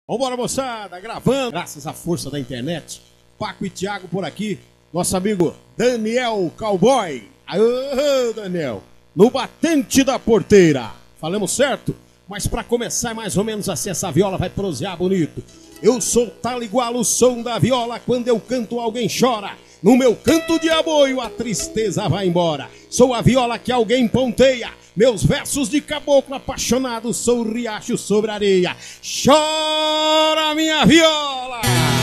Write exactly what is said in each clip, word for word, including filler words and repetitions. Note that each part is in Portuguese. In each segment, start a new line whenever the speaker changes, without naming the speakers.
Vambora, moçada, gravando, graças à força da internet. Paco e Thiago por aqui, nosso amigo Daniel Cowboy. Aô, Daniel, no batente da porteira. Falamos certo? Mas pra começar mais ou menos assim, essa viola vai prosear bonito. Eu sou tal igual o som da viola, quando eu canto alguém chora. No meu canto de aboio a tristeza vai embora. Sou a viola que alguém ponteia. Meus versos de caboclo apaixonado, sou o riacho sobre a areia. Chora minha viola!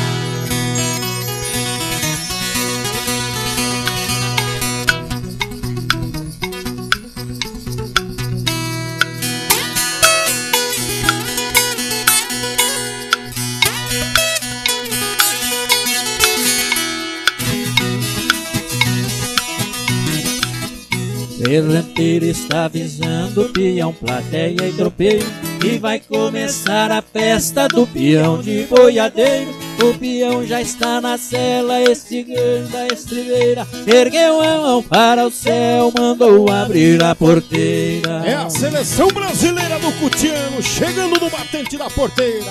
Ferranteiro está avisando, peão, plateia e tropeiro, que vai começar a festa do peão de boiadeiro. O peão já está na cela, estigando a estribeira, ergueu a mão para o céu, mandou abrir a porteira.
É a seleção brasileira do Cutiano, chegando no batente da porteira.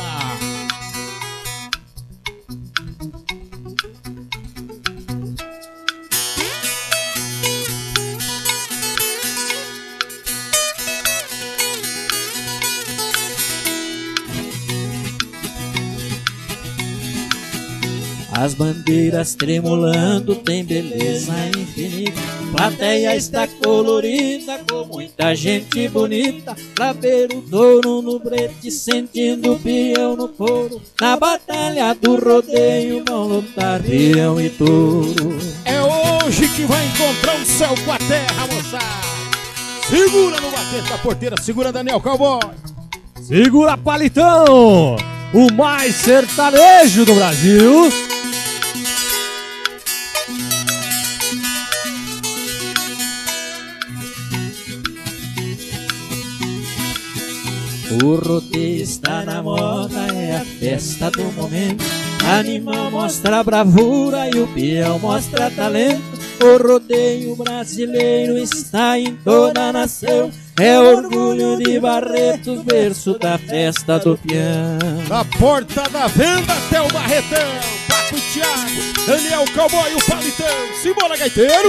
As bandeiras tremulando, tem beleza infinita. Plateia está colorida, com muita gente bonita, pra ver o touro no brete, sentindo o peão no couro. Na batalha do rodeio vão lutar peão e touro.
É hoje que vai encontrar o céu com a terra, moçada. Segura no batente da porteira, segura Daniel Cowboy.
Segura Palitão, o mais sertanejo do Brasil.
O rodeio está na moda, é a festa do momento. Animal mostra bravura e o peão mostra talento. O rodeio brasileiro está em toda a nação. É orgulho de Barretos, berço da festa do peão.
Da porta da venda até o Barretão, Paco e Thiago, Daniel Cowboy e o Palitão. Simbora, gaiteiro!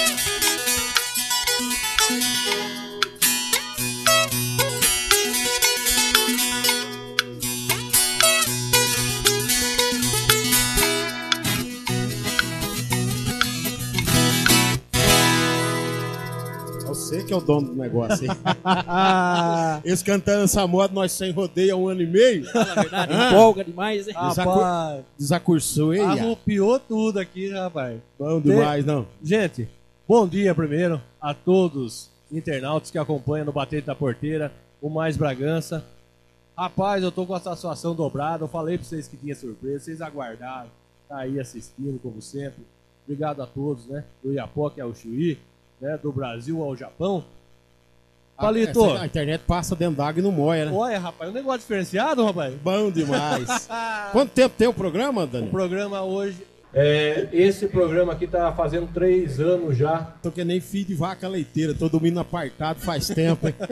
Você que é o dono do negócio, hein? Eles cantando essa moda, nós sem rodeio há um ano e meio.
Na verdade, ah, empolga demais, hein?
Desacur... Desacursou, hein?
Arrupiou tudo aqui, rapaz.
Bom demais, Tem... não?
Gente, bom dia primeiro a todos os internautas que acompanham no Batente da Porteira, o Mais Bragança. Rapaz, eu tô com a satisfação dobrada. Eu falei pra vocês que tinha surpresa, vocês aguardaram. Tá aí assistindo, como sempre. Obrigado a todos, né? Do Iapoque ao Chuí. Né, do Brasil ao Japão. Palito,
a, a internet passa dentro d'água e não moia, né?
Olha, rapaz, um negócio diferenciado, rapaz.
Bom demais. Quanto tempo tem o programa, Dani?
O programa hoje... É, esse programa aqui tá fazendo três anos já.
Tô que nem filho de vaca leiteira, tô dormindo apartado faz tempo, hein?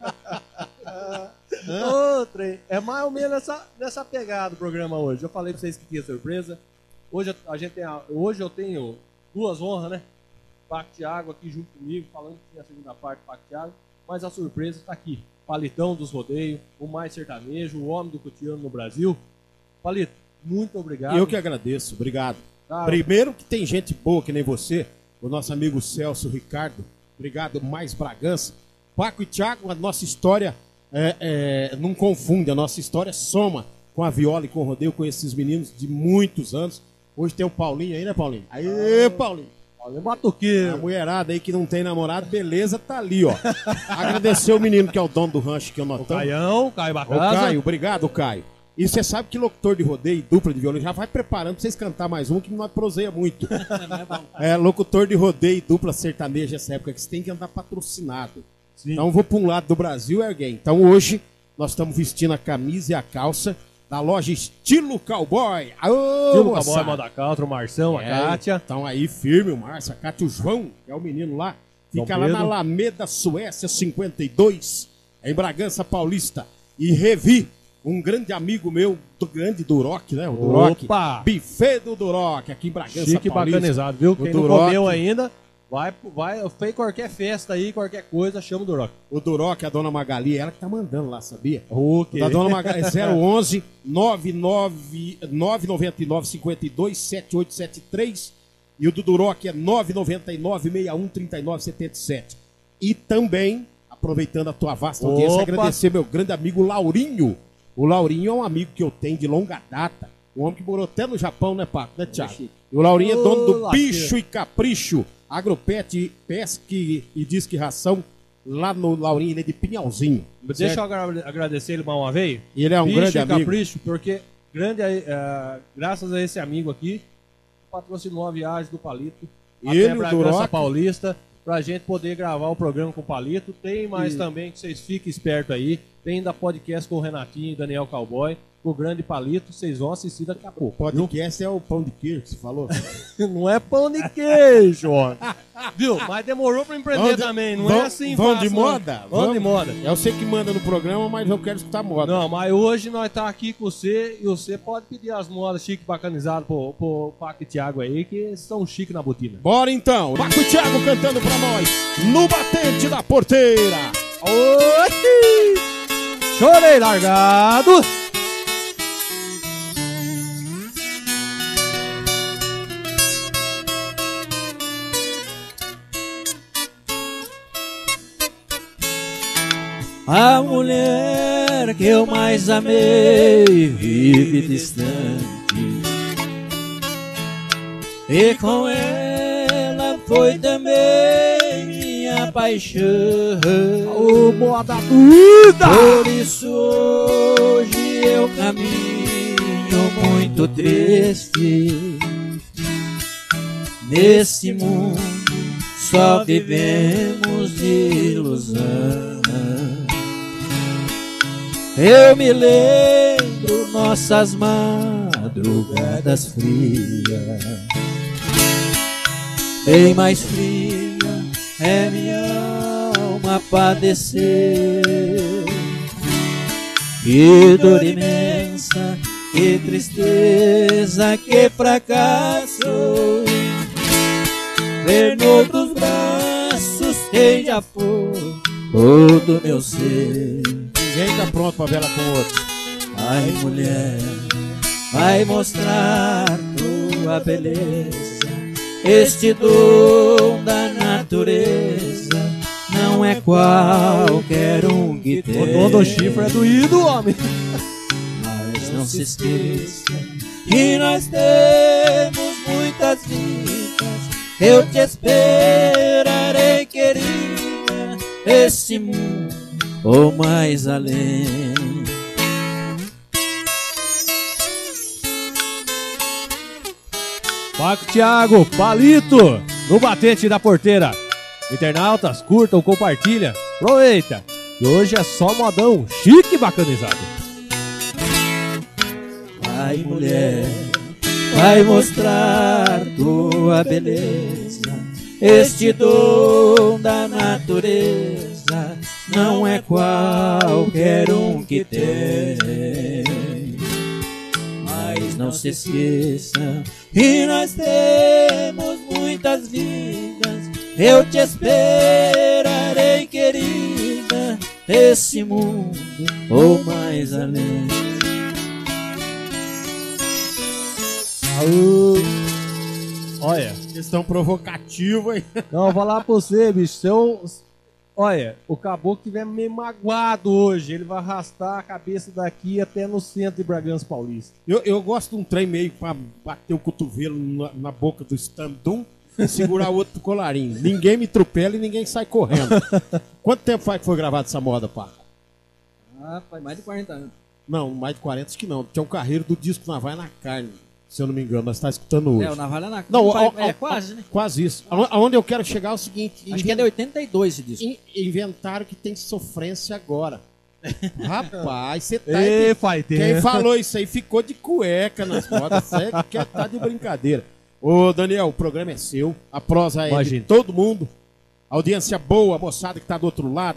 Outra, é mais ou menos nessa, nessa pegada o programa hoje. Eu falei pra vocês que tinha surpresa. Hoje, a gente tem a, hoje eu tenho duas honras, né? Paco Thiago aqui junto comigo, falando que tinha a segunda parte do Paco Thiago, mas a surpresa está aqui. Palitão dos rodeios, o mais sertanejo, o homem do Cutiano no Brasil. Palito, muito obrigado.
Eu que agradeço, obrigado.
Tá.
Primeiro que tem gente boa que nem você, o nosso amigo Celso Ricardo, obrigado, mais Bragança. Paco e Thiago, a nossa história é, é, não confunde, a nossa história soma com a viola e com o rodeio, com esses meninos de muitos anos. Hoje tem o Paulinho aí, né, Paulinho? Aê, Paulinho!
Batuqueiro.
A mulherada aí que não tem namorado, beleza, tá ali, ó. Agradecer o menino que é o dono do rancho que eu notamos.
O Caião, Caio Bacasa.
O Caio, obrigado, Caio. E você sabe que locutor de rodeio e dupla de violão já vai preparando pra vocês cantar mais um que não proseia muito. É, locutor de rodeio e dupla sertaneja essa época que você tem que andar patrocinado. Sim. Então vou pra um lado do Brasil é alguém. Então hoje nós estamos vestindo a camisa e a calça da loja Estilo Cowboy. Aô,
Estilo Cowboy, Moda Country, o Marção,
é,
a Kátia.
Então aí firme o Márcio, a Kátia, o João, que é o menino lá. Fica lá na Alameda, Suécia cinquenta e dois, em Bragança Paulista. E Revi, um grande amigo meu, do grande Duroc, né? O Duroc.
Opa!
Buffet do Duroc, aqui em Bragança
Chique e
Paulista.
bacanizado, viu?
O
Quem não
Duroc.
comeu ainda, vai, vai, fez qualquer festa aí, qualquer coisa, chama o Duroc.
O Duroc, a dona Magali, ela que tá mandando lá, sabia?
Ok.
Da dona Magali, zero onze nove nove nove nove nove cinco dois sete oito sete três e o do Duroc é nove nove nove seis um três nove sete sete. E também, aproveitando a tua vasta audiência,
Opa.
agradecer meu grande amigo Laurinho. O Laurinho é um amigo que eu tenho de longa data, um homem que morou até no Japão, né, Paco? Né, Thiago? E o Laurinho é dono do
Ô,
Bicho e Capricho, Agropet, Pesca e Disque Ração, lá no Laurinho, ele é de Pinhalzinho.
Deixa
certo?
eu agra- agradecer ele mais uma vez.
E ele é um
Bicho
grande
e
amigo.
Capricho, porque grande, eh, graças a esse amigo aqui, patrocinou a viagem do Palito
Ele,
até
o
Bragança
Duroc.
Paulista, pra gente poder gravar o programa com o Palito. Tem mais
E-
também, que vocês fiquem espertos aí, tem da podcast com o Renatinho e Daniel Cowboy, o grande Palito, vocês vão assistir daqui a
O
pouco.
podcast é o pão de queijo que você falou.
Não é pão de queijo, ó. Viu? Mas demorou pra empreender
Vão de-
também, não
vão-
é assim
vão
fácil,
de
não.
moda?
Vão
Vão.
de moda.
É você que manda no programa, mas eu quero escutar moda.
Não, mas hoje nós tá aqui com você e você pode pedir as modas chique bacanizadas pro, pro Paco e Thiago aí, que são chique na botina.
Bora então. Paco e Thiago cantando pra nós no Batente da Porteira.
Oi! Chorei largado!
A mulher que eu mais amei vive distante, e com ela foi também minha paixão.
Ô, moda doida!
Por isso hoje eu caminho muito triste. Nesse mundo só vivemos de ilusão. Eu me lembro nossas madrugadas frias, bem mais fria é minha alma padecer. Que dor imensa, que tristeza, que fracasso, ver noutros braços quem já foi todo meu ser.
Ninguém tá pronto pra ver ela com outro.
Ai, mulher, vai mostrar tua beleza. Este dom da natureza não é qualquer um que tem.
O dono do chifre é doído, homem.
Mas não se esqueça que nós temos muitas vidas. Eu te esperarei, querida, esse mundo ou mais além.
Paco Thiago, Palito, no Batente da Porteira. Internautas, curtam, compartilha, aproveita. E hoje é só modão chique e bacanizado.
Vai, mulher, vai mostrar tua beleza. Este dom da natureza não é qualquer um que tem. Mas não se esqueça que nós temos muitas vidas. Eu te esperarei, querida, esse mundo ou mais além.
Aô. Olha,
Questão provocativa, hein?
não, eu vou falar pra você, bicho. Seu... Olha, o caboclo que tiver meio magoado hoje, ele vai arrastar a cabeça daqui até no centro de Bragança Paulista.
Eu, eu gosto de um trem meio pra bater o cotovelo na, na boca do stand-um e segurar o outro do colarinho. Ninguém me atropela e ninguém sai correndo. Quanto tempo faz que foi gravada essa moda, Paco?
Ah, faz mais de quarenta anos.
Não, mais de quarenta acho que não. Tinha um carreiro do disco Navalha na Carne, se eu não me engano, nós tá escutando hoje.
É, o Navalha na
Não,
faz-
a- a-
é quase, né?
Quase isso. Aonde aonde eu quero chegar é o seguinte:
Acho que é de oitenta e dois esse disco.
in- inventaram que tem sofrência agora. Rapaz, você tá.
Ê, pai, tem.
Quem falou isso aí ficou de cueca nas modas. Você quer tá de brincadeira. Ô, Daniel, o programa é seu. A prosa é
Imagina.
de todo mundo. Audiência boa, a moçada que tá do outro lado.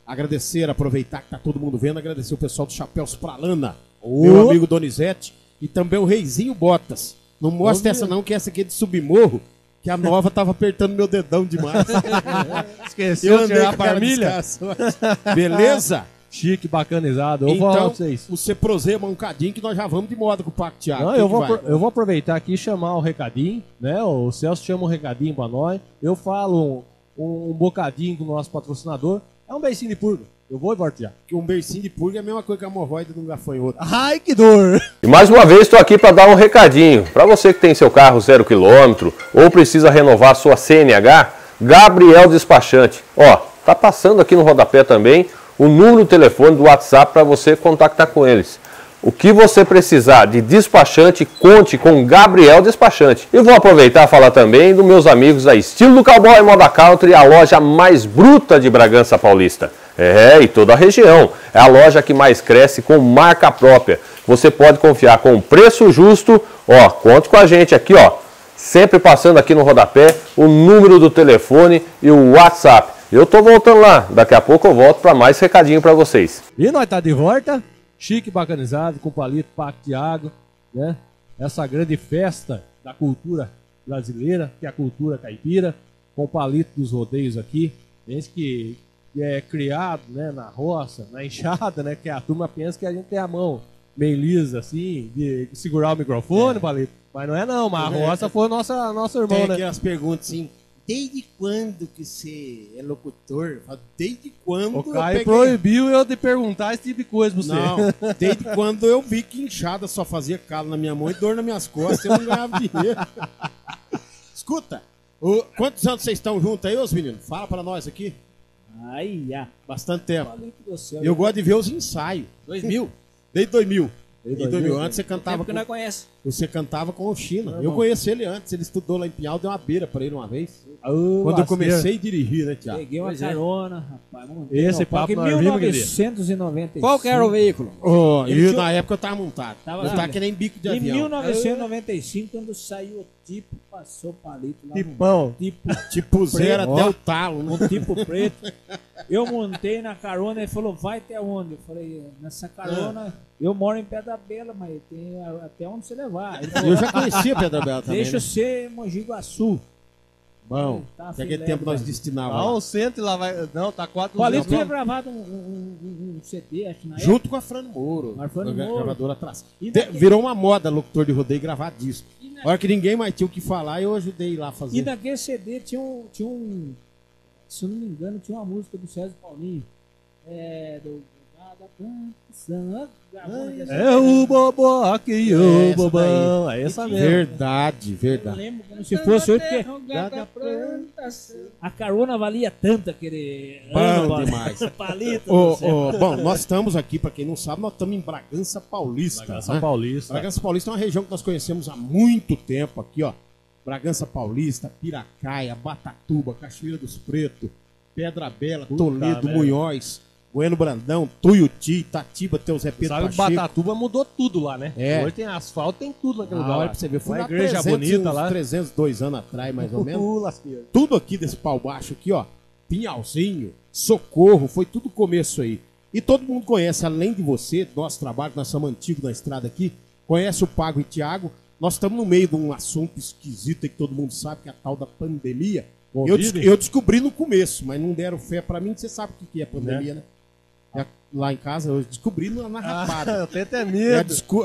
Agradecer, aproveitar que tá todo mundo vendo, agradecer o pessoal do Chapéus pra Lana,
Oh.
meu amigo Donizete, e também o Reizinho Botas. Não mostra essa não, que essa aqui é de submorro, que a nova tava apertando meu dedão demais.
Esqueceu de tirar a família?
Beleza?
Chique, bacanizado. Eu vou falar
Então,
pra vocês.
você proseia um cadinho que nós já vamos de moda com o Pacto Thiago.
Não,
Quem
eu,
que
vou,
vai?
apro- eu vou aproveitar aqui e chamar o recadinho, né? O Celso chama um recadinho pra nós. Eu falo um, um bocadinho com o nosso patrocinador. É um beicinho de purga. Eu vou e volto já.
Que um bercinho de purga é a mesma coisa que a hemorroida de um gafanhoto.
Ai, que dor!
E mais uma vez estou aqui para dar um recadinho. Para você que tem seu carro zero quilômetro ou precisa renovar sua C N H, Gabriel Despachante. Ó, tá passando aqui no rodapé também o número do telefone do WhatsApp para você contactar com eles. O que você precisar de despachante, conte com Gabriel Despachante. E vou aproveitar e falar também dos meus amigos da Estilo do Cowboy Moda Country, a loja mais bruta de Bragança Paulista. É, e toda a região. É a loja que mais cresce com marca própria. Você pode confiar com preço justo. Ó, conte com a gente aqui, ó. Sempre passando aqui no rodapé o número do telefone e o WhatsApp. Eu tô voltando lá. Daqui a pouco eu volto para mais recadinho para vocês.
E nós tá de volta, chique, bacanizado, com palito, Pacto Thiago, né? Essa grande festa da cultura brasileira, que é a cultura caipira, com o palito dos rodeios aqui. Gente que, que é criado, né, na roça, na enxada, né? Que a turma pensa que a gente tem a mão meio lisa, assim, de segurar o microfone, é. palito. Mas não é não, mas a roça foi nossa, nosso irmão,
Tem
né?
aquelas perguntas assim, desde quando que você é locutor? Eu falo, desde quando
O
eu
Caio
peguei...
proibiu eu de perguntar esse tipo de coisa pra você.
Não, desde quando eu vi que inchada só fazia calo na minha mão e dor nas minhas costas, eu não ganhava dinheiro. Escuta, o- quantos anos vocês estão juntos aí, os meninos? Fala pra nós aqui.
Ai, já.
Bastante tempo.
Falei do céu.
Eu gosto de ver os ensaios.
dois mil.
Desde dois mil.
Desde
Desde dois mil.
dois mil.
Antes você cantava
Tempo que
com...
nós conhece.
Você cantava com o China.
Não,
Eu
não.
conheci ele antes, ele estudou lá em Pinhal, deu uma beira pra ele uma vez.
Ah,
Quando eu
lasqueira.
comecei a dirigir, né, Tiago?
Peguei uma
Pois é.
carona, rapaz. montei
Esse
no
papo
palco em
nós vimos,
mil novecentos e noventa e cinco. Qual que era o veículo?
Oh,
Ele
e
tinha-
na época eu tava montado.
Tava
eu tava
lá.
que nem bico de
Em
avião.
mil novecentos e noventa e cinco, quando saiu o tipo, passou o palito lá
Tipão.
no tipo,
Tipo zero
Ó.
até o talo, né?
um tipo preto. Eu montei na carona e ele falou, vai até onde? Eu falei, nessa carona, eu moro em Pedra Bela, mas tem a- até onde você levar. Ele falou,
Eu já conhecia Pedra Bela também.
deixa eu
né?
ser Mogi Guaçu.
Bom,
Tá
naquele
filé,
tempo nós
velho.
destinávamos.
Não,
lá.
o centro lá vai. Não, tá quatro
O Palito tinha
duzentos.
gravado um, um- um- um C D, acho que na
Junto com a Fran Moro.
A Fran
a gra-
Moro.
gravadora atrás.
E
De-
naquele-
Virou uma moda locutor de rodeio gravar disco.
E na-
A hora que ninguém mais tinha o que falar, eu ajudei lá a fazer.
E naquele C D tinha um, tinha um. Se eu não me engano, tinha uma música do César Paulinho. É. Do. Da plantação. Gravou naquele C D.
É o bobó que
É
o
essa
bobão. É essa mesmo.
Verdade,
Eu
verdade.
lembro como se fosse hoje, porque a carona valia tanto aquele.
Bom
ano,
demais.
Palito.
Ô,
do céu.
ô, bom, nós estamos aqui, pra quem não sabe, nós estamos em Bragança Paulista.
Bragança
né?
Paulista.
Bragança Paulista é uma região que nós conhecemos há muito tempo aqui, ó. Bragança Paulista, Piracaia, Batatuba, Cachoeira dos Pretos, Pedra Bela,
Puta
Toledo,
merda.
Munhoz, Bueno Brandão, Tuiuti, Itatiba, tem o Zé Pedro
Sabe que
Pacheco.
Batatuba mudou tudo lá, né?
É.
Hoje tem asfalto, tem tudo naquele
Ah,
lugar.
olha pra você ver, fui
Uma
lá
igreja
trezentos,
bonita
uns
lá.
trezentos e dois anos atrás, mais ou menos.
Uh, lasqueira.
Tudo aqui desse pau baixo aqui, ó. Pinhalzinho, Socorro, foi tudo começo aí. E todo mundo conhece, além de você, nosso trabalho, nós somos antigos na estrada aqui, conhece o Pago e Thiago. Nós estamos no meio de um assunto esquisito aí que todo mundo sabe, que é a tal da pandemia. Eu,
Covid?
des- eu descobri no começo, mas não deram fé pra mim, você sabe o que que é pandemia, né? É, lá em casa, eu descobri na, na rapada.
Ah, eu tenho até
É,
medo.
descu-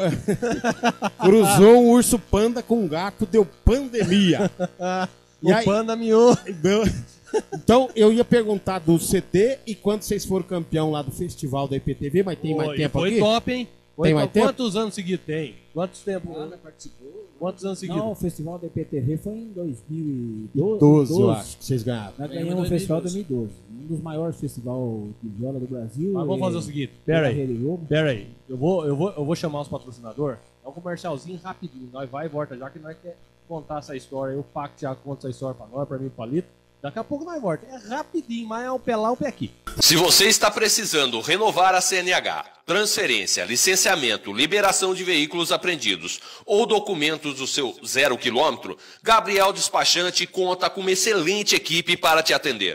Cruzou um urso panda com um gato, deu pandemia.
O
E aí-
panda miou.
Deu- Então, eu ia perguntar do C T e quando vocês foram campeão lá do festival da I P T V, mas tem mais
Oi,
tempo
foi
aqui?
top, hein? Foi
Tem mais
top.
tempo?
Quantos anos seguidos tem? Quantos tempos? Quantos anos seguidos?
Não, o festival da I P T V foi em dois mil e doze.
doze, eu acho, que vocês ganharam.
Nós ganhamos o festival de dois mil e doze. Um dos maiores festivais de viola do Brasil.
Mas vamos
e-
fazer o seguinte. Pera aí.
Rede Globo.
Pera aí. Eu vou, eu, vou, eu vou chamar os patrocinadores. É um comercialzinho rapidinho. Nós vai e volta já que nós quer contar essa história. aí. O Pacto já conta essa história pra nós, pra mim e pro Palito. Daqui a pouco nós volta. É rapidinho, mas é um pé lá, um pé aqui.
Se você está precisando renovar a C N H, transferência, licenciamento, liberação de veículos apreendidos ou documentos do seu zero quilômetro, Gabriel Despachante conta com uma excelente equipe para te atender.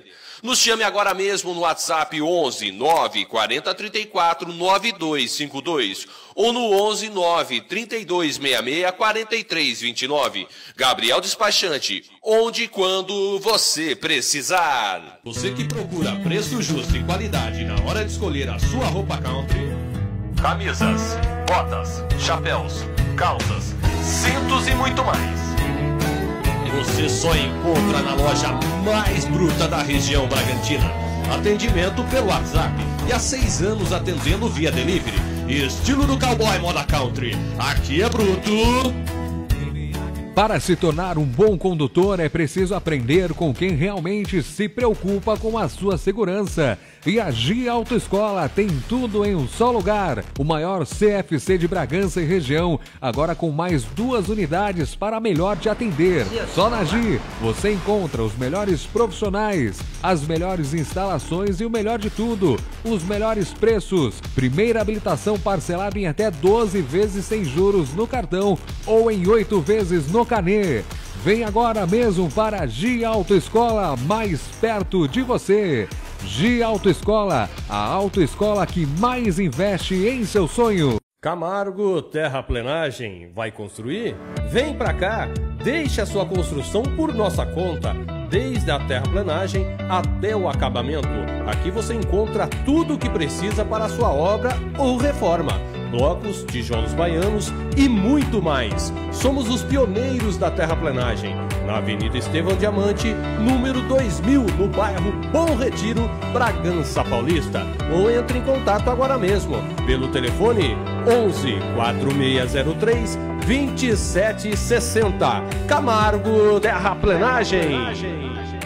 Nos chame agora mesmo no WhatsApp onze nove quarenta trinta e quatro nove dois cinco dois ou no onze nove trinta e dois sessenta e seis quarenta e três vinte e nove. Gabriel Despachante, onde e quando você precisar.
Você que procura preço justo e qualidade na hora de escolher a sua roupa country.
Camisas, botas, chapéus, calças, cintos e muito mais.
Você só encontra na loja mais bruta da região Bragantina. Atendimento pelo WhatsApp e há seis anos atendendo via delivery. Estilo do cowboy moda country. Aqui é bruto.
Para se tornar um bom condutor é preciso aprender com quem realmente se preocupa com a sua segurança. E a G Autoescola tem tudo em um só lugar. O maior C F C de Bragança e região, agora com mais duas unidades para melhor te atender. Só na G você encontra os melhores profissionais, as melhores instalações e o melhor de tudo, os melhores preços. Primeira habilitação parcelada em até doze vezes sem juros no cartão ou em oito vezes no Canê. Vem agora mesmo para a G Autoescola, mais perto de você. G Autoescola, a autoescola que mais investe em seu sonho.
Camargo Terraplenagem, vai construir? Vem pra cá, deixe a sua construção por nossa conta, desde a terraplenagem até o acabamento. Aqui você encontra tudo o que precisa para a sua obra ou reforma. Blocos, tijolos baianos e muito mais. Somos os pioneiros da terraplenagem. Na Avenida Estevão Diamante, número dois mil, no bairro Bom Retiro, Bragança Paulista. Ou entre em contato agora mesmo, pelo telefone onze, quatro seis zero três, dois sete seis zero. Camargo Terraplenagem.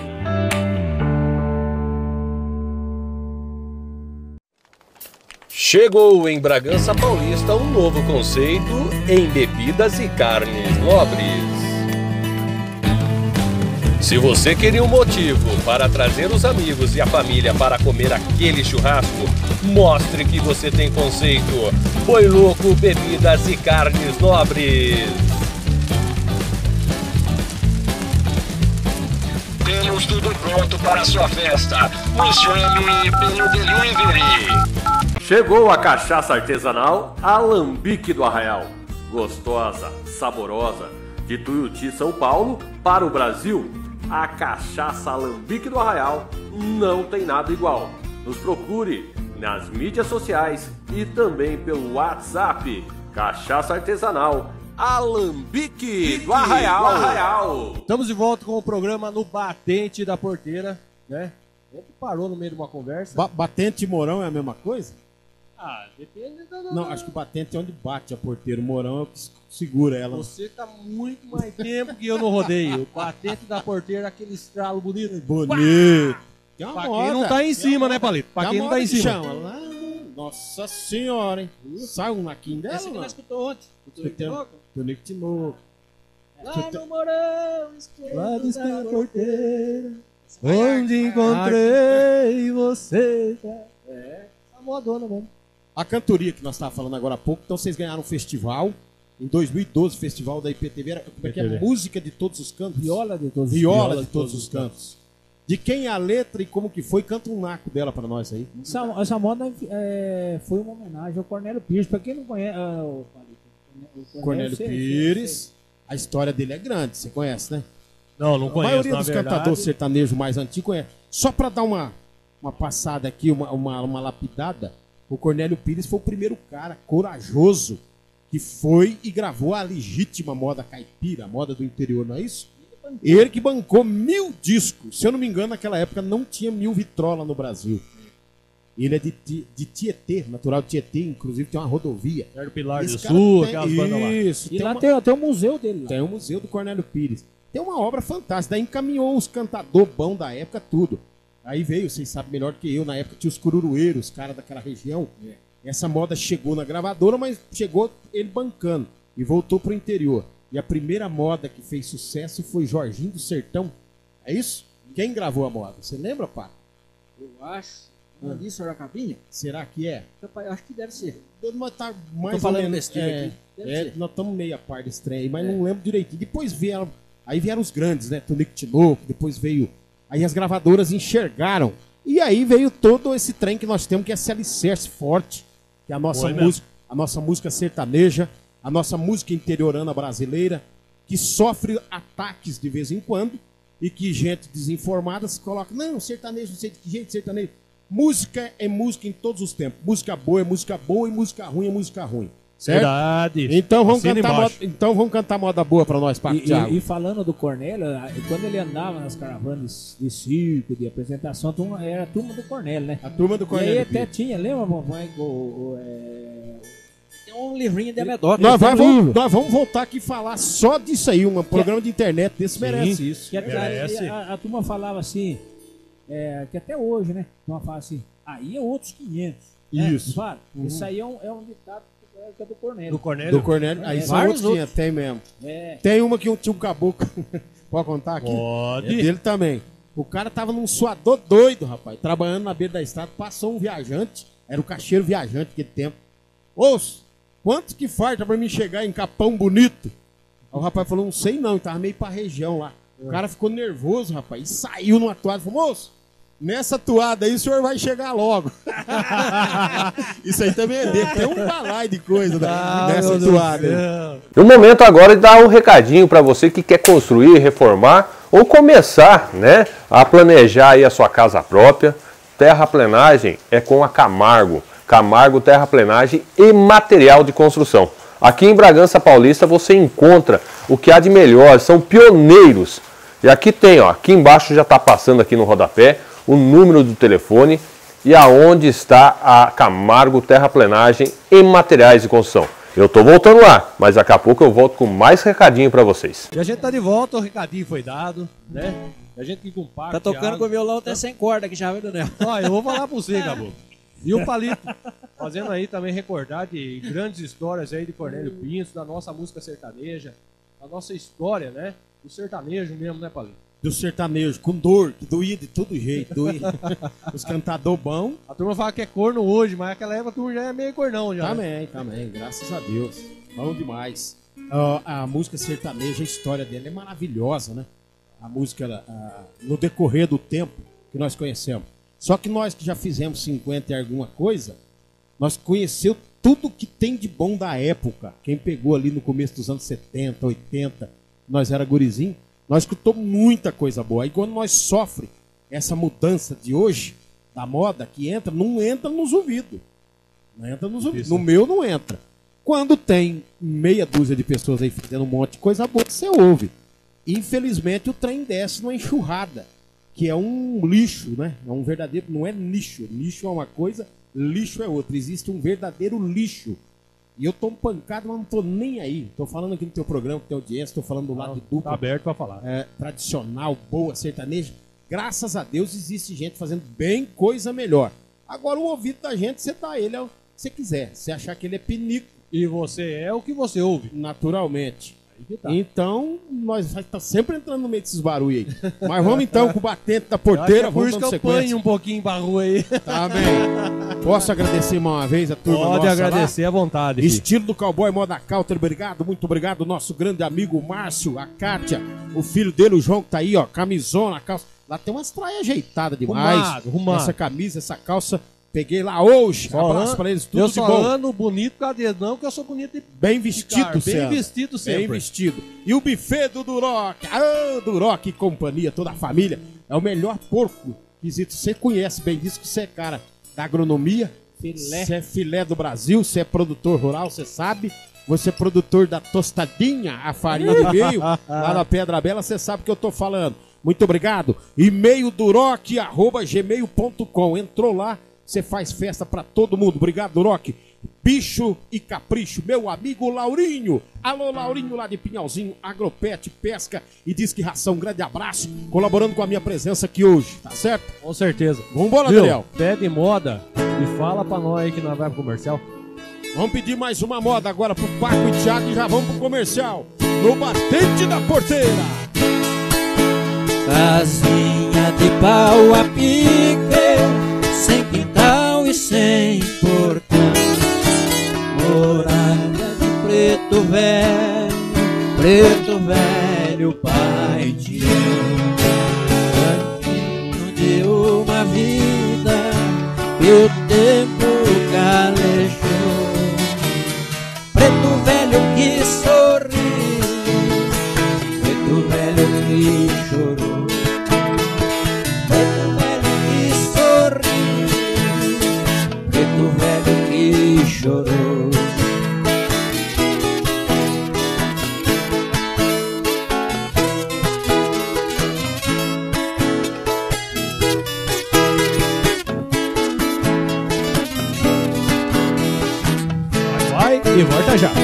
Chegou em Bragança Paulista um novo conceito em bebidas e carnes nobres. Se você queria um motivo para trazer os amigos e a família para comer aquele churrasco, mostre que você tem conceito. Boi Louco Bebidas e Carnes Nobres. Temos tudo pronto para a sua festa. Nos chame pelo delivery.
Chegou a cachaça artesanal Alambique do Arraial. Gostosa, saborosa, de Tuiuti, São Paulo, para o Brasil. A cachaça Alambique do Arraial não tem nada igual. Nos procure nas mídias sociais e também pelo WhatsApp. Cachaça artesanal Alambique do Arraial. do Arraial.
Estamos de volta com o programa No Batente da Porteira, né? A gente parou no meio de uma conversa.
Ba batente e Mourão é a mesma coisa?
Ah, depende da...
Não, acho que batente é onde bate a porteira. O Mourão é o que segura ela.
Você tá muito mais tempo que eu no rodeio. O batente da porteira é aquele estralo bonito.
Bonito. Tem uma
Pra
moda.
quem não tá em cima, né, Palito? Pra
Tem
quem
uma
não tá em
moda que
cima.
chama lá. Nossa senhora, hein? Sai um naquinho dela,
Essa que
não?
nós escutou ontem.
Escutei- Tonico de novo.
Lá no Morão, esquerdo
Lá do esquerdo
da
da porteira, onde encontrei você. É, a modona mesmo.
A cantoria que nós estávamos falando agora há pouco, então vocês ganharam um festival, em dois mil e doze, festival da I P T V, era, como é que é?
I P T V.
Música de todos os cantos?
Viola de todos os
Viola,
viola
de todos os cantos. De quem é a letra e como que foi, canta um naco dela pra nós aí.
Essa, essa moda é, foi uma homenagem ao Cornélio Pires. Pra quem não conhece, ah, o, o
Cornélio
sei,
Pires,
sei, sei.
a história dele é grande, você conhece, né?
Não, não
A
conheço,
maioria
na
dos
verdade.
cantadores sertanejos mais antigos conhece. Só pra dar uma, uma passada aqui, uma, uma, uma lapidada, o Cornélio Pires foi o primeiro cara corajoso que foi e gravou a legítima moda caipira, a moda do interior, não é isso? Ele que bancou mil discos. Se eu não me engano, naquela época não tinha mil vitrola no Brasil. Ele é de, de, de Tietê, natural de Tietê, inclusive tem uma rodovia.
Era do Pilar do
Esse cara
Sul,
tem-
aquelas bandas lá.
Isso,
E
tem
lá
uma-
tem até o museu dele. Lá.
tem o Museu do Cornélio Pires. Tem uma obra fantástica. Daí encaminhou os cantadores bom da época, tudo. Aí veio, vocês sabem melhor que eu, na época tinha os cururueiros, os caras daquela região. Essa moda chegou na gravadora, mas chegou ele bancando e voltou pro interior. E a primeira moda que fez sucesso foi Jorginho do Sertão. É isso? Quem gravou a moda? Você lembra, pá?
Eu acho. Não ali, Sorocabinha?
Será que é?
Rapaz, eu acho que deve ser.
Mas tá mais
falando
ou menos,
besteira
é,
aqui. Deve
é,
ser.
nós estamos meio a par desse trem aí, mas não lembro direitinho. Depois vieram, aí vieram os grandes, né? Tonico Tinoco, depois veio Aí as gravadoras enxergaram. E aí veio todo esse trem que nós temos, que é esse alicerce forte, que é a nossa música, a nossa música sertaneja, a nossa música interiorana brasileira, que sofre ataques de vez em quando, e que gente desinformada se coloca, não, sertanejo, não sei de que jeito, sertanejo. Música é música em todos os tempos. Música boa é música boa e música ruim é música ruim. Certo?
Verdade.
Então vamos,
Assina
cantar moda,
embaixo.
então vamos cantar moda boa pra nós, Paco
E,
Thiago.
e, e falando do Cornélio, quando ele andava nas caravanas de circo, de apresentação, a turma- era a turma do Cornélio, né?
A turma do
E aí
Cornélio
até
Pinto.
tinha, lembra, mamãe? O, o, é... Tem um livrinho de anedota.
Nós, vai,
tem um
vamos,
livro.
nós vamos voltar aqui e falar só disso aí. Um programa de internet desse merece isso.
Que a,
Merece.
a, a turma falava assim, é, que até hoje, né? A turma fala assim, aí é outros quinhentos.
Isso.
Né? Fala, Isso aí é um, é um ditado que é do Cornélio.
Do Cornélio?
Do Cornélio. Aí
É,
são
vários
outros que tinha, tem mesmo.
É,
Tem uma que um, tinha um caboclo. Pode contar aqui?
Pode.
É dele também. O cara tava num suador doido, rapaz. Trabalhando na beira da estrada. Passou um viajante. Era o cacheiro viajante naquele tempo. Ô, quanto que falta pra mim chegar em Capão Bonito? Aí o rapaz falou, não sei não. Ele tava meio pra região lá. O cara ficou nervoso, rapaz. E saiu numa toada. Falou, moço, nessa toada aí o senhor vai chegar logo. Isso aí também é dele. Tem um balaio de coisa da, nessa
meu Deus
toada
do
aí.
céu.
E o momento agora é dar um recadinho para você que quer construir, reformar ou começar, né, a planejar aí a sua casa própria. Terraplenagem é com a Camargo. Camargo Terraplenagem e Material de Construção. Aqui em Bragança Paulista você encontra o que há de melhor, são pioneiros. E aqui tem, ó, aqui embaixo já está passando aqui no rodapé o número do telefone e aonde está a Camargo Terraplenagem e Materiais de Construção. Eu tô voltando lá, mas daqui a pouco eu volto com mais recadinho para vocês.
E a gente tá de volta, o recadinho foi dado, né? E a gente aqui com o Paco,
tá tocando
Thiago.
com o violão até sem corda, que já veio do Nel.
Ó, eu vou falar pra você, Gabo. E o Palito, fazendo aí também recordar de grandes histórias aí de Cornélio Pinto, da nossa música sertaneja, da nossa história, né? Do sertanejo mesmo, né, Palito?
Do sertanejo, com dor, que doía de todo jeito. Doía. Os cantador bom.
A turma fala que é corno hoje, mas naquela época a turma já é meio cornão já. né?
Também, também, graças a Deus. Bom demais. Ah, a música sertaneja, a história dela é maravilhosa, né? A música, ah, no decorrer do tempo que nós conhecemos. Só que nós que já fizemos cinquenta e alguma coisa, nós conhecemos tudo que tem de bom da época. Quem pegou ali no começo dos anos setenta, oitenta, nós era gurizinho, nós escutou muita coisa boa. E quando nós sofre essa mudança de hoje, da moda, que entra, não entra nos ouvidos. Não entra nos ouvidos. No meu não entra. Quando tem meia dúzia de pessoas aí fazendo um monte de coisa boa, você ouve. Infelizmente o trem desce numa enxurrada, que é um lixo, né? É um verdadeiro, não é nicho. Nicho é uma coisa, lixo é outra. Existe um verdadeiro lixo. E eu tô pancado, mas não tô nem aí. Tô falando aqui no teu programa, que tem audiência, tô falando do lado de
Tá
dupla.
aberto pra falar.
É, tradicional, boa, sertaneja. Graças a Deus existe gente fazendo bem coisa melhor. Agora o ouvido da gente, você dá ele ao que você quiser. Se achar que ele é pinico,
E você é o que você ouve.
naturalmente.
Aí que tá.
Então, nós vai estar sempre entrando no meio desses barulhos aí. Mas vamos então com o batente da
Eu acho que
porteira,
é por
vamos
isso que
dando
eu
sequência.
apanho um pouquinho pra rua aí.
Tá bem. Posso agradecer mais uma vez a turma
Pode
nossa
agradecer à vontade. filho.
Estilo do cowboy, moda Counter, obrigado, muito obrigado. Nosso grande amigo Márcio, a Kátia, o filho dele, o João, que tá aí, ó, camisona, calça. Lá tem umas traias ajeitadas demais.
Arrumado, arrumado.
Essa camisa, essa calça, peguei lá hoje.
Só
Abraço
ando-
pra eles, tudo
eu
de
só
bom.
ando bonito com a dedo, não, que eu sou bonito de
Bem vestido,
cara, bem
Céu.
vestido sempre.
Bem vestido. E o buffet do Duroc. Ah, Duroc e companhia, toda a família. É o melhor porco que existe. Você conhece bem disso, que você é cara da agronomia.
Filé.
Você é filé do Brasil, você é produtor rural, você sabe. Você é produtor da tostadinha, a farinha de meio, lá na Pedra Bela, você sabe o que eu tô falando. Muito obrigado. E-mail duroc, arroba gmail ponto com. Entrou lá, você faz festa pra todo mundo. Obrigado, Duroc. Bicho e Capricho, meu amigo Laurinho. Alô, Laurinho, lá de Pinhalzinho, Agropet, Pesca e Disque Ração. Um grande abraço, colaborando com a minha presença aqui hoje, tá certo?
Com certeza.
Vambora,
Viu?
Daniel.
Pede moda e fala pra nós aí que nós vamos pro comercial.
Vamos pedir mais uma moda agora pro Paco e Thiago e já vamos pro comercial. No Batente da Porteira.
Casinha de pau a pique, sem quintal e sem portão. Morada de preto velho, preto velho pai de vida e o tempo calejou. Preto velho que sorriu, preto velho que chorou. Preto velho que sorriu, preto velho que chorou.
E volta já.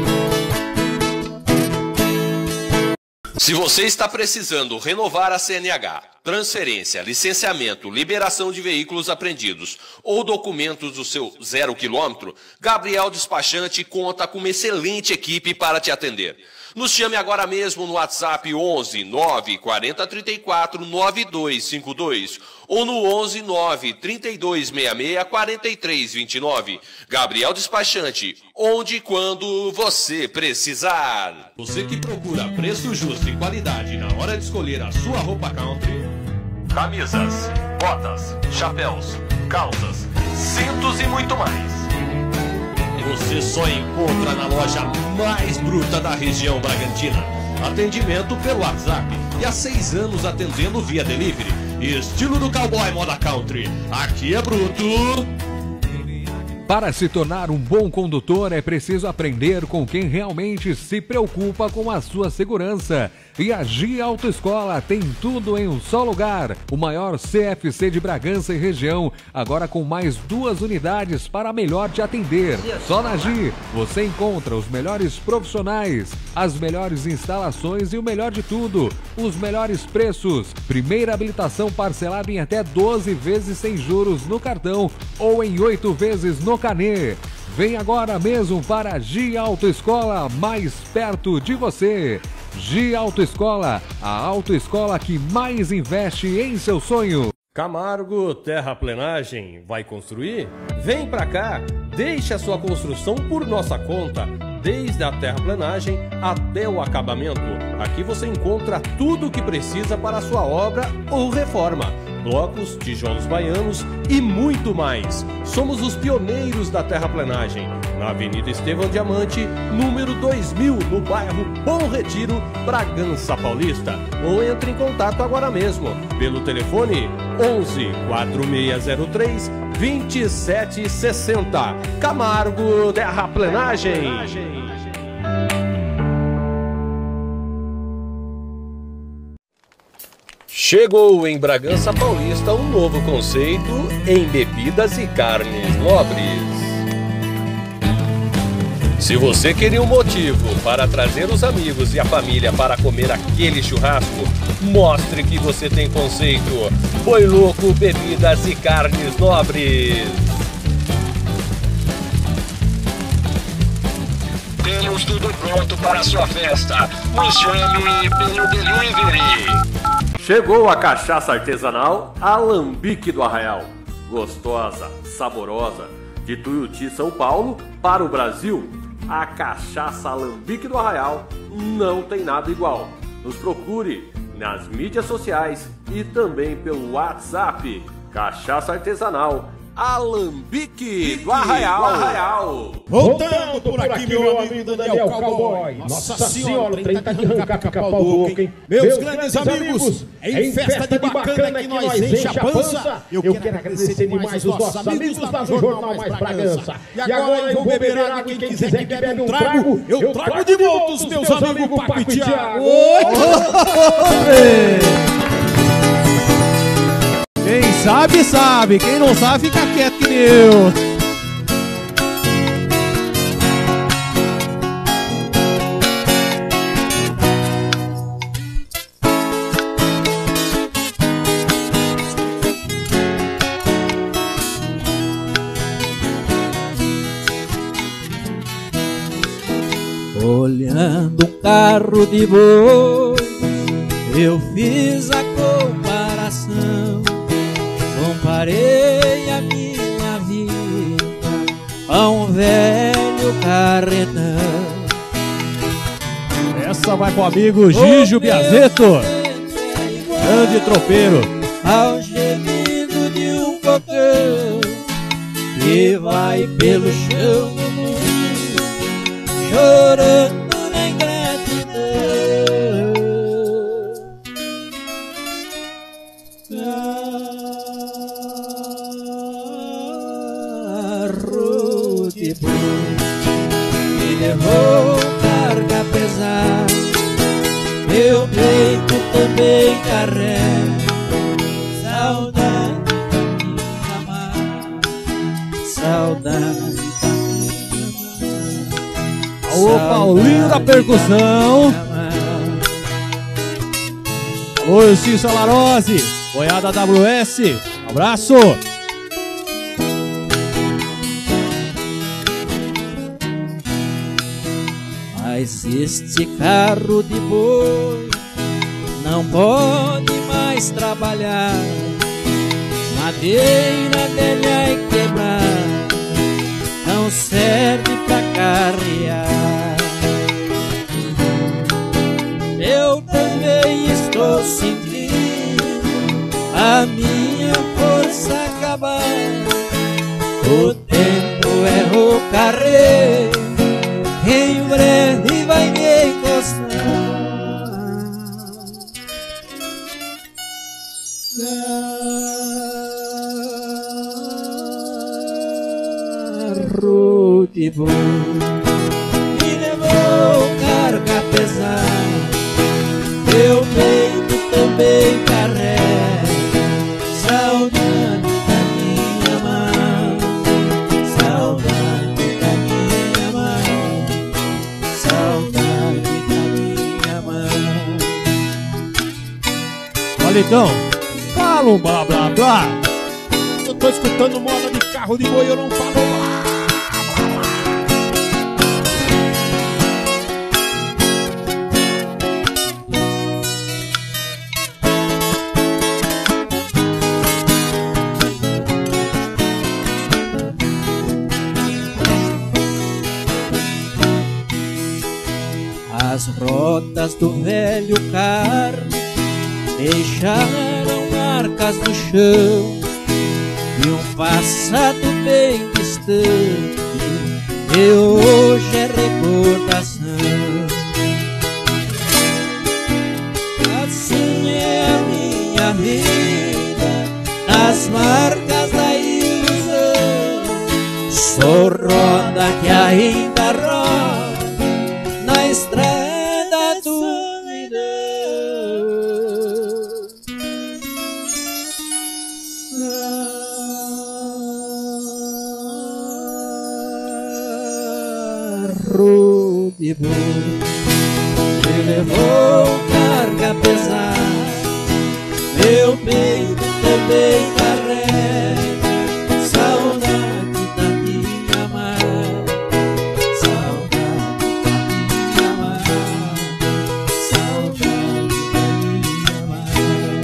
Se você está precisando renovar a C N H, transferência, licenciamento, liberação de veículos apreendidos ou documentos do seu zero quilômetro, Gabriel Despachante conta com uma excelente equipe para te atender. Nos chame agora mesmo no WhatsApp onze nove quarenta trinta e quatro nove dois cinco dois ou no onze nove trinta e dois sessenta e seis quarenta e três vinte e nove. Gabriel Despachante, onde e quando você precisar.
Você que procura preço justo e qualidade na hora de escolher a sua roupa country.
Camisas, botas, chapéus, calças, cintos e muito mais.
Você só encontra na loja mais bruta da região Bragantina. Atendimento pelo WhatsApp e há seis anos atendendo via delivery. Estilo do cowboy moda country. Aqui é bruto.
Para se tornar um bom condutor é preciso aprender com quem realmente se preocupa com a sua segurança. E a G Autoescola tem tudo em um só lugar. O maior C F C de Bragança e região, agora com mais duas unidades para melhor te atender. Só na G você encontra os melhores profissionais, as melhores instalações e o melhor de tudo, os melhores preços. Primeira habilitação parcelada em até doze vezes sem juros no cartão ou em oito vezes no Canê. Vem agora mesmo para a G Autoescola, mais perto de você. G Autoescola, a autoescola que mais investe em seu sonho.
Camargo Terraplenagem, vai construir? Vem pra cá, deixe a sua construção por nossa conta, desde a terraplenagem até o acabamento. Aqui você encontra tudo o que precisa para a sua obra ou reforma. Blocos, tijolos baianos e muito mais. Somos os pioneiros da terraplenagem, na Avenida Estevão Diamante, número dois mil, no bairro Bom Retiro, Bragança Paulista. Ou entre em contato agora mesmo, pelo telefone onze, quatro seis zero três, dois sete seis zero. Camargo Terraplenagem.
Chegou em Bragança Paulista um novo conceito em bebidas e carnes nobres. Se você queria um motivo para trazer os amigos e a família para comer aquele churrasco, mostre que você tem conceito. Boi Louco Bebidas e Carnes Nobres.
Temos tudo pronto para a sua festa. Nos chame pelo delivery.
Chegou a cachaça artesanal Alambique do Arraial. Gostosa, saborosa, de Tuiuti, São Paulo, para o Brasil. A cachaça Alambique do Arraial não tem nada igual. Nos procure nas mídias sociais e também pelo WhatsApp. Cachaça artesanal Alambique do Arraial. Arraial.
Voltando por aqui, meu amigo Daniel Cowboy. Nossa Senhora, trinta de arrancar pica-pau do boca, hein? Meus grandes amigos, em festa de bacana que nós enche a pança, eu quero agradecer demais os nossos amigos lá do Jornal Mais Bragança. E agora eu vou beber água, quem quiser que bebe um trago, eu trago de volta os meus amigos Paco e Thiago.
Quem sabe, sabe. Quem não sabe, fica quieto que nem eu.
Olhando um carro de boi, eu fiz a comparação. Comparei a minha vida a um velho carretão.
Essa vai pro amigo Gijo Biazeto, grande tropeiro.
Ao gemido de bocão que vai pelo chão do mundo chorando na ingratidão. Carro de boi me levou carga pesada, meu peito também carrega saudade da minha amada, saudade da minha amada.
Alô, Paulinho da percussão. Alô, Justiça Larose, boiada W S, abraço.
Mas este carro de boi não pode mais trabalhar, madeira dele ai quebrar, não serve pra carrear. Eu também estou sentindo a minha força acabar, o tempo é o carreiro, em breve vai me encostar. Carro de boi me levou carga pesada, meu peito também carrega saudade da minha mãe, saudade da minha mãe, saudade da minha mãe.
Olha então, fala um blá blá blá.
Eu tô escutando moda de carro de boi, eu não falo blá.
As rodas do velho carro deixaram marcas no chão e um passado bem distante e hoje é recordação. Assim é a minha vida, nas marcas da ilusão. Sou roda que ainda roda na estrada da solidão. Carro de boi me levou carga pesada, meu peito também carrega saudade da minha mãe, saudade da minha mãe, saudade da minha mãe.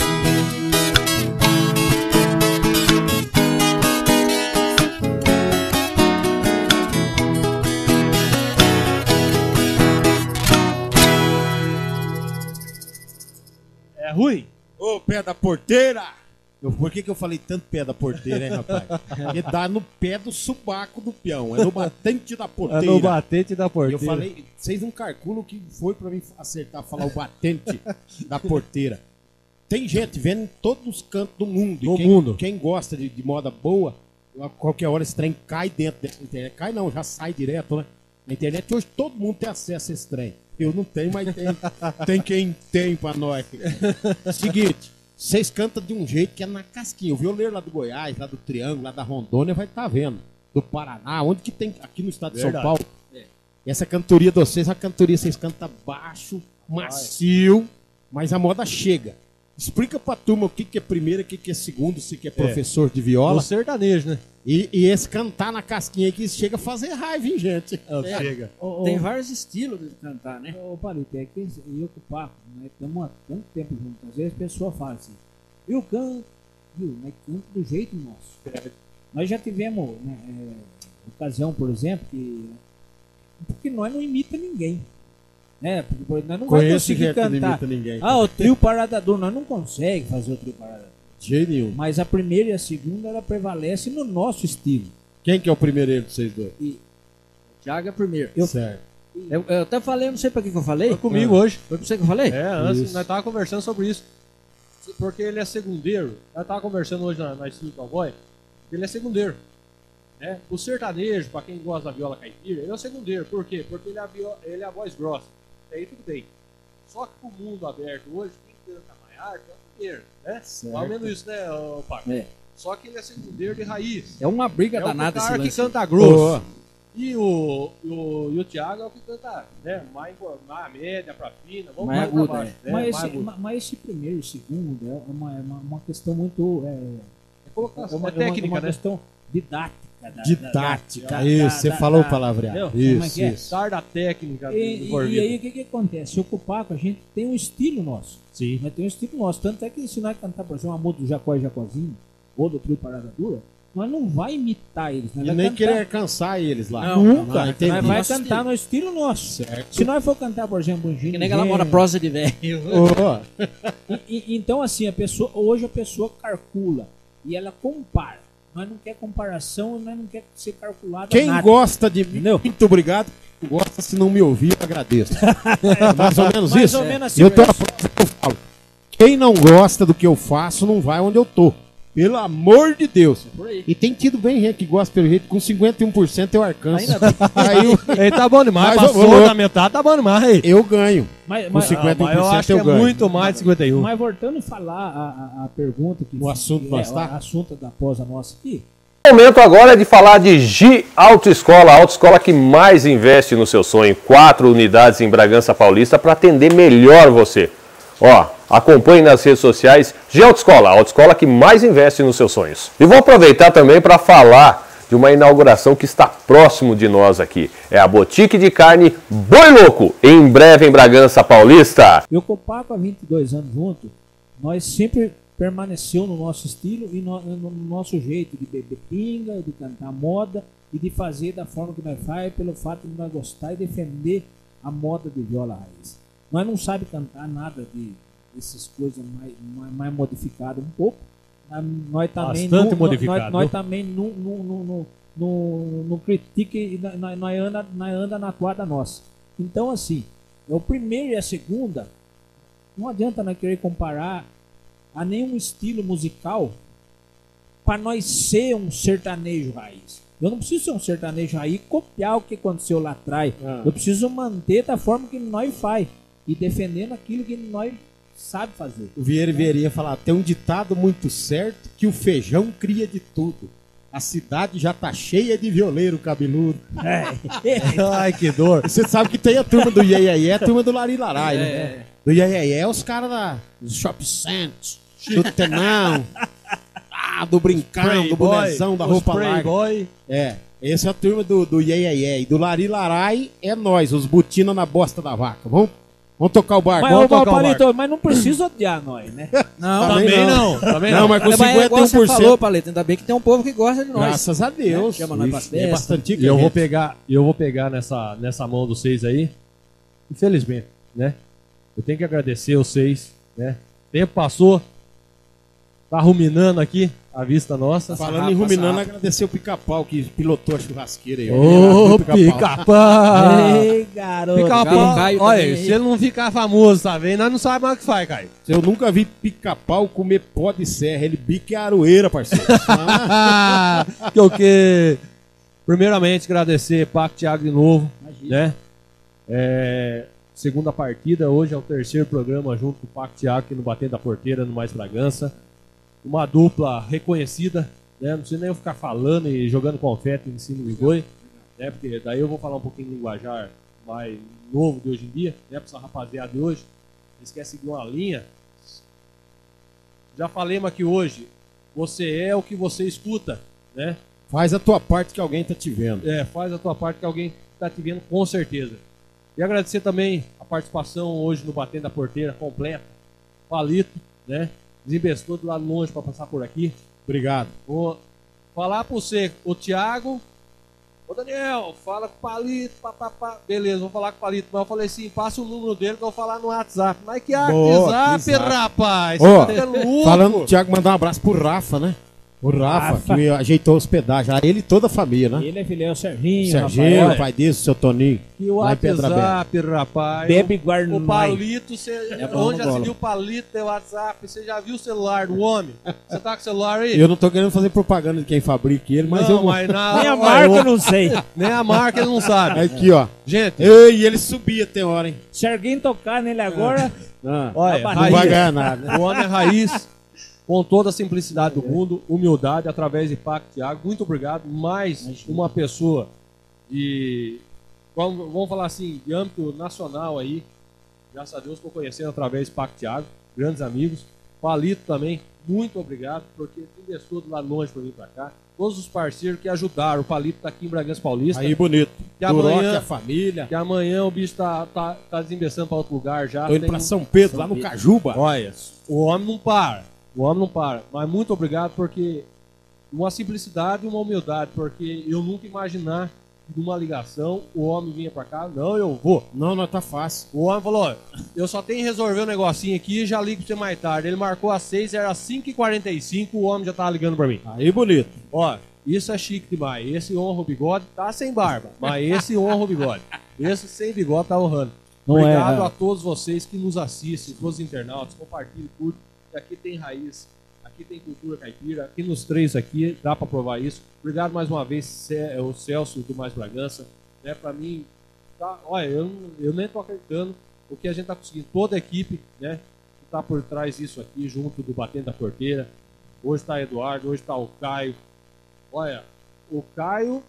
É ruim?
Ô, pé da porteira! Eu, por que, que eu falei tanto pé da porteira, hein, rapaz? Porque dá no pé do subaco do peão, é no batente da
É
porteira.
no batente da
E
porteira.
eu falei, vocês não calculam o que foi pra mim acertar, falar o batente da porteira. Tem gente vendo em todos os cantos do mundo.
Do
e quem,
mundo.
Quem gosta de, de moda boa, a qualquer hora esse trem cai dentro da internet. Cai não, já sai direto, né? Na internet hoje todo mundo tem acesso a esse trem. Eu não tenho, mas tem, tem quem tem pra nós. Seguinte, vocês cantam de um jeito que é na casquinha. O violeiro lá do Goiás, lá do Triângulo, lá da Rondônia vai estar vendo. Do Paraná, onde que tem, aqui no estado de São
Verdade.
Paulo. Essa cantoria de vocês, a cantoria vocês cantam baixo, macio, mas a moda chega. Explica pra turma o que, que é primeiro, o que, que é segundo, se que é professor de
O
viola.
sertanejo, né?
E, e esse cantar na casquinha aí que chega a fazer raiva, hein, gente?
É. Chega.
Tem vários estilos de cantar, né?
Ô, Palito, é que eu com o Paco, nós estamos há tanto tempo juntos. Às vezes a pessoa fala assim, eu canto, viu? Nós canto do jeito nosso. Nós já tivemos né, é, ocasião, por exemplo, que. Porque nós não imita ninguém. Né? Porque nós não vamos
Conheço
conseguir
gente que não
cantar.
imita ninguém.
Ah, o trio Parada Dura, nós não conseguimos fazer o trio Parada Dura.
De jeito nenhum.
Mas a primeira e a segunda, ela prevalece no nosso estilo.
Quem que é o primeireiro de vocês dois?
E o Thiago é primeiro. Eu,
Certo.
eu, eu até falei, não sei pra que, que eu falei.
Foi comigo hoje.
Foi pra você que eu falei?
É, antes
Isso.
nós tava conversando sobre isso. Porque ele é segundeiro. Nós tava conversando hoje na, na Estúdio Cowboy. Ele é segundeiro. Né? O sertanejo, pra quem gosta da viola caipira, ele é o segundeiro. Por quê? Porque ele é a, viola, ele é a voz grossa. E aí tudo bem. Só que o mundo aberto hoje, quem canta mais arte é o primeiro. Né?
Certo.
Mais ou menos isso, né, ô, Paco?
É.
Só que ele é segundeiro de raiz.
É uma briga
É
danada
o
esse
cara que
lance.
canta grosso.
Oh.
E o, o, e o Thiago é o que canta, né? Mais, mais média pra fina, vamos
Mais
mais pra
agudo,
baixo.
é.
Né?
Mas,
mais
esse,
agudo.
ma- mas esse primeiro e o segundo é uma, é uma, uma questão muito. É,
É colocação,
é uma,
é técnica,
é uma, uma
né?
questão didática. Da,
Didática.
da- da-
Isso,
da-
você
da-
falou
da-
palavreado.
entendeu? Como é
Isso,
que é?
isso.
Dar da técnica
E, e-
envolvida.
e aí o que, que acontece? O Paco, a gente tem um estilo nosso.
Sim.
Nós temos um estilo nosso. Tanto é que se nós cantar, por exemplo, uma música do Jacó e Jacozinho, ou do Trio Parada Dura, nós não vai imitar eles. Nós
E
vai
nem
cantar-
querer alcançar eles lá.
Não, nunca.
Ah, entendi.
Nós vai
Nosso
cantar no estilo nosso.
Certo.
Se nós for cantar, por exemplo, um gênio.
Que nem aquela mora prosa de velho.
Oh,
E- e- então, assim, a pessoa, hoje a pessoa calcula e ela compara. Nós não quer comparação, nós não quer ser calculado.
quem
nada.
gosta de mim,
Entendeu?
muito obrigado. Quem gosta, se não me ouvir, eu agradeço. Mais ou menos
Mais
isso?
ou menos assim,
eu tenho
é.
uma frase que eu falo. Quem não gosta do que eu faço, não vai onde eu tô. Pelo amor de Deus.
Por aí.
E tem tido bem gente que gosta pelo jeito, com cinquenta e um por cento eu alcanço.
Ainda bem.
Aí eu,
Ele tá bom demais,
Mas, ô,
passou
louco.
da metade, tá bom demais aí.
eu ganho.
Mas,
Com
mas,
cinquenta e um por cento
Mas eu acho que
eu
é
ganho.
muito mais de cinquenta e um.
mas voltando a falar a, a, a pergunta que
O assunto
que
nós
é,
tá?
o assunto da posa nossa aqui.
O momento agora é de falar de G Autoescola, a autoescola que mais investe no seu sonho. Quatro unidades em Bragança Paulista para atender melhor você. Ó, acompanhe nas redes sociais G Autoescola, a autoescola que mais investe nos seus sonhos. E vou aproveitar também para falar de uma inauguração que está próximo de nós aqui. É a Boutique de Carne Boi Louco, em breve em Bragança Paulista.
Eu com o Paco há vinte e dois anos junto, nós sempre permaneceu no nosso estilo e no, no- no nosso jeito de beber pinga, de cantar moda e de fazer da forma que nós faz, pelo fato de nós gostar e defender a moda de viola raiz. Nós não sabe cantar nada de dessas coisas mais, mais, mais modificadas um pouco. Nós- Nós também
Bastante
não,
modificado,
Nós, nós
viu?
também não, não, não, não, não, não critica e nós, nós, nós anda, nós anda na toada nossa. Então assim, é o primeiro e a segunda. Não adianta nós querer comparar a nenhum estilo musical para nós ser um sertanejo raiz. Eu não preciso ser um sertanejo raiz e copiar o que aconteceu lá atrás.
Ah.
Eu preciso manter da forma que nós faz e defendendo aquilo que nós sabe fazer.
O Vieira Vieirinha falar, tem um ditado muito certo que o feijão cria de tudo. A cidade já tá cheia de violeiro cabeludo.
Ai, que dor.
Você sabe que tem a turma do Iê Iê Iê, a turma do Lari Larai, né? Do Iê Iê Iê é os caras da do Shop Center, do Tenão, ah, do Brincão, do bonezão, da roupa larga.
Boy.
É, essa é a turma do, do Iê Iê Iê. E do Lari Larai é nós, os butina na bosta da vaca. Vamos, vamos tocar o barco.
Mas,
Vamos
ô,
tocar o
Palito,
barco.
mas não precisa odiar nós, né?
Não,
Também
Também
não.
não. Também
Não,
não.
mas com
Mas é igual
cinquenta e um
você
por
falou,
cento.
Paleta, ainda bem que tem um povo que gosta de nós.
Graças a Deus.
Chama nós pra
Ixi, é
festa.
bastante
E eu vou
gente.
pegar, eu vou pegar nessa, nessa mão dos seis aí. Infelizmente, né? Eu tenho que agradecer vocês, né? Tempo passou. Tá ruminando aqui a vista nossa.
Falando em ruminando, agradecer o Pica-Pau que pilotou a churrasqueira aí. ó.
Ô,
Pica-Pau.
pica-pau!
Ei, garoto.
Pica-pau!
Caio
Olha,
também.
se ele não ficar famoso, tá vendo? Nós não sabemos mais o que faz, Caio.
Eu nunca vi Pica-Pau comer pó de serra. Ele bica é aroeira, parceiro. Ah,
que o que? Primeiramente, agradecer Paco Thiago de novo, né? É, segunda partida, hoje é o terceiro programa junto com o Paco Thiago aqui no Batendo da Porteira, no Mais Bragança. Uma dupla reconhecida, né? Não precisa nem eu ficar falando e jogando confete em cima do boi, né? Porque daí eu vou falar um pouquinho de linguajar mais novo de hoje em dia, né? Para essa rapaziada de hoje. Eles querem seguir uma linha. Já falamos aqui hoje, você é o que você escuta, né?
faz a tua parte que alguém tá te vendo.
É, faz a tua parte que alguém está te vendo com certeza. E agradecer também a participação hoje no Batendo da Porteira completa. Palito, né? Desinvestou do lado longe para passar por aqui.
Obrigado.
Vou falar para você, o Thiago. Ô Daniel, fala com o Palito, papapá. Beleza, vou falar com o Palito. Mas eu falei assim, passa o número dele que eu vou falar no WhatsApp. Mas que
Boa,
WhatsApp,
que zap.
rapaz?
Ó,
Você tá ficando louco.
falando do Thiago, mandar um abraço pro Rafa, né? O Rafa,
Rafa.
que ajeitou a hospedagem. Ele e toda a família, né?
Ele é filho, é o Serginho,
Serginho,
Rafael.
o pai desse, o seu Toninho.
Que o
lá em Pedra
WhatsApp, rapaz.
Bebe
O
Guarnamai.
Palito, você,
É bom,
onde já
bola.
se viu o Palito tem WhatsApp? Você já viu o celular do homem? Você tá com o celular aí?
Eu não tô querendo fazer propaganda de quem fabrica ele, mas
não,
eu...
mas na,
Nem a
olha,
marca
eu-
eu não sei.
Nem a marca ele não sabe.
Aqui, ó.
Gente,
Ei, e ele subia tem hora, hein?
Se alguém tocar nele agora,
Ah,
olha,
Não
não vai
raiz,
ganhar nada.
o homem é raiz, com toda a simplicidade do mundo, humildade, através de Pacto Thiago. Muito obrigado. Mais uma pessoa de, vamos, vamos falar assim, de âmbito nacional aí. Graças a Deus estou conhecendo através de Pacto Thiago, grandes amigos. Palito também, muito obrigado, porque investiu do lado longe para vir para cá. Todos os parceiros que ajudaram, o Palito está aqui em Bragança Paulista.
Aí, bonito.
Que
Duroc,
amanhã-
a família.
Que amanhã o bicho tá, tá, tá desembestando para outro lugar já.
Tô indo
Tem-
pra São Pedro, lá no Cajuba.
Olha, o homem não para. O homem não para. Mas muito obrigado, porque uma simplicidade e uma humildade, porque eu nunca imaginar que numa ligação o homem vinha pra cá, não, eu vou.
Não, não tá fácil.
O homem falou, ó, eu só tenho que resolver um negocinho aqui e já ligo pra você mais tarde. Ele marcou às seis, era às cinco e quarenta e cinco, o homem já tava ligando pra mim.
Aí, bonito.
Ó, isso é chique demais. Esse honra o bigode, tá sem barba, mas esse honra o bigode. Esse sem bigode tá honrando.
Não
Obrigado
é, é.
a todos vocês que nos assistem, todos os internautas, compartilhem, curtem. que Aqui tem raiz, aqui tem cultura caipira, aqui nos três aqui, dá para provar isso. Obrigado mais uma vez, Cé- o Celso do Mais Bragança. Né, para mim, tá, olha, eu, não- eu nem tô acreditando o que a gente tá conseguindo. Toda a equipe, né, que tá por trás disso aqui, junto do Batendo da Porteira. Hoje tá Eduardo, hoje tá o Caio. Olha, o Caio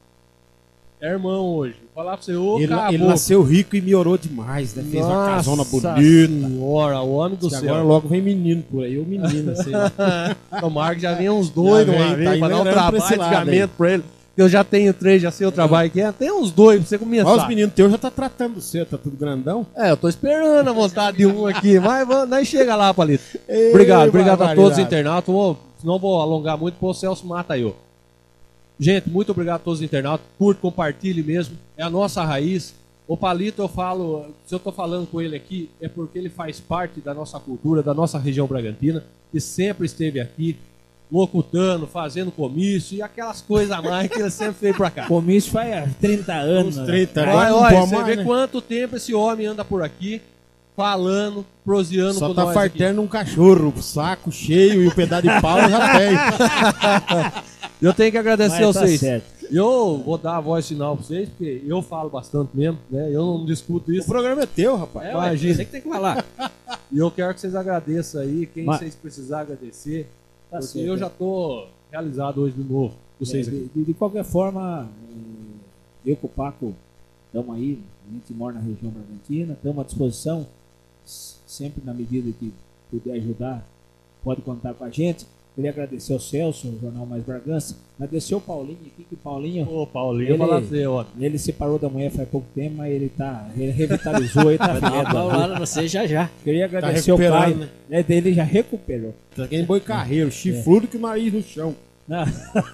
é irmão hoje. Vou falar pra você, ô
Ele,
caboclo.
ele nasceu rico e melhorou demais, né? Fez uma casona
Nossa
bonita.
Senhora, o homem do
Que
céu.
agora logo vem menino por aí, ou menina, sei lá.
Tomara que já venha uns dois de
Já
uma
vem,
vez
tá
pra dar um
enverando pra esse
trabalho de
lado aí.
gamento pra ele. Eu já tenho três, já sei o trabalho que é. Tem uns dois pra você começar.
Olha os meninos teus já tá tratando você, tá tudo grandão.
É, eu tô esperando a vontade de um aqui, mas vamos- nós chega lá, Palito.
Ei,
Obrigado, obrigado a todos os
barbaridade.
internautas. Vou, não vou alongar muito, pô, o Celso mata eu. Gente, muito obrigado a todos os internautas. Curte, compartilhe mesmo. É a nossa raiz. O Palito, eu falo, se eu tô falando com ele aqui, é porque ele faz parte da nossa cultura, da nossa região bragantina, e sempre esteve aqui, locutando, fazendo comício e aquelas coisas a mais que ele sempre veio pra cá.
comício faz trinta anos.
Uns trinta,
né?
agora
Olha,
não
olha,
pode
você
mais,
vê
né?
quanto tempo esse homem anda por aqui, falando, proseando
Só
com
tá
nós
fartando um cachorro, o saco cheio e o pedaço de pau já tem.
aqui. Eu tenho que agradecer a
Mas tá
vocês.
certo.
Eu vou dar a voz final pra vocês, porque eu falo bastante mesmo, né? Eu não discuto
O
isso.
programa é teu, rapaz.
É, ué,
Imagina.
você que tem que falar.
E eu quero que vocês agradeçam aí, quem
Mas-
vocês precisarem agradecer,
Tá
porque
certo.
eu já tô realizado hoje de novo com vocês
É,
aqui.
de, de- de qualquer forma, eh, eu com o Paco estamos aí, a gente mora na região Bragantina, estamos à disposição, s- sempre na medida que puder ajudar, pode contar com a gente. Queria agradecer ao Celso, o Jornal Mais Bragança, agradecer ao Paulinho aqui, que o Paulinho,
Ô, Paulinho,
Ele-
eu vou falar pra você, ó.
ele separou da mulher faz pouco tempo, mas ele tá, ele revitalizou aí, tá
Vai dar uma
filé.
paulada você já já.
Queria agradecer ao
recuperando,
Caio,
né?
né, dele já recuperou.
Tá aquele boi carreiro, chifrudo que o nariz no chão.
Não.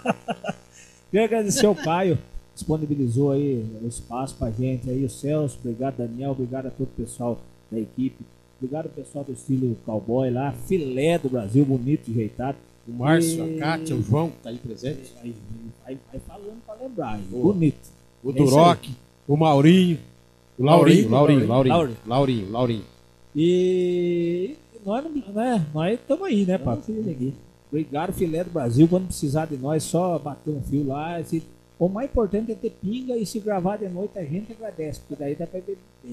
Queria agradecer ao Caio, disponibilizou aí o espaço pra gente aí, o Celso, obrigado Daniel, obrigado a todo o pessoal da equipe, obrigado ao pessoal do estilo cowboy lá, filé do Brasil, bonito, ajeitado.
O Márcio,
E-
a Kátia, o João, que tá aí presente.
Aí, vai, vai falando pra lembrar, aí,
Boa.
bonito.
O
É isso
Duroc, o Maurinho, o Laurinho, Laurinho, Laurinho,
Laurinho.
Laurinho, Laurinho.
E nós, não- né, nós estamos aí, né, Papo? Obrigado, filé do Brasil. Quando precisar de nós, só bater um fio lá. Se- o mais importante é ter pinga e se gravar de noite a gente agradece, porque daí dá pra beber bem.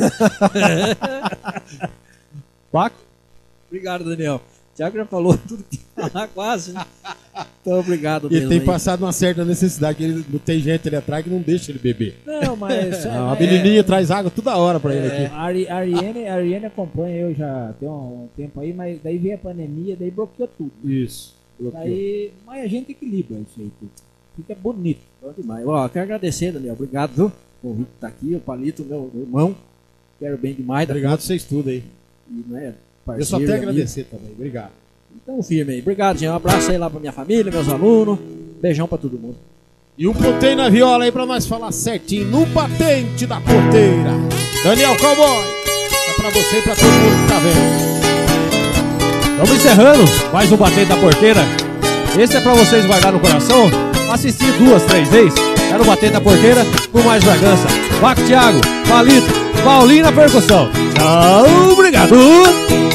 Paco?
Obrigado, Daniel. O Thiago já falou tudo que falar quase, né? Então, obrigado
E
mesmo
ele tem
aí.
passado uma certa necessidade, que ele não tem gente ali atrás que não deixa ele beber.
Não, mas.
Não, a
é,
menininha traz água toda hora pra ele
é,
aqui.
a Ari- a Ariane, a Ariane acompanha eu já tem um, um tempo aí, mas daí veio a pandemia, daí bloqueou tudo.
Isso.
Daí, mas a gente equilibra isso aí tudo. Fica bonito.
Bom demais. Ó, quero agradecer, Daniel. Obrigado, viu? O Convite tá aqui, o Palito, meu, meu irmão. Quero bem demais. da
Obrigado vocês tudo aí.
E, né,
Eu só
parceiro
tenho a
e amigo.
agradecer também. Obrigado.
Então, firme aí. Obrigado, gente. Um abraço aí lá pra minha família, meus alunos. Beijão pra todo mundo.
E um ponteio na viola aí pra nós falar certinho no batente da porteira. Daniel Cowboy, é pra você e pra todo mundo que tá vendo.
Estamos encerrando mais um batente da porteira. Esse é pra vocês guardar no coração, assistir duas, três vezes. Era o batente da porteira com mais Bragança. Vaco Thiago, Palito, Paulinho na percussão. Tchau, obrigado.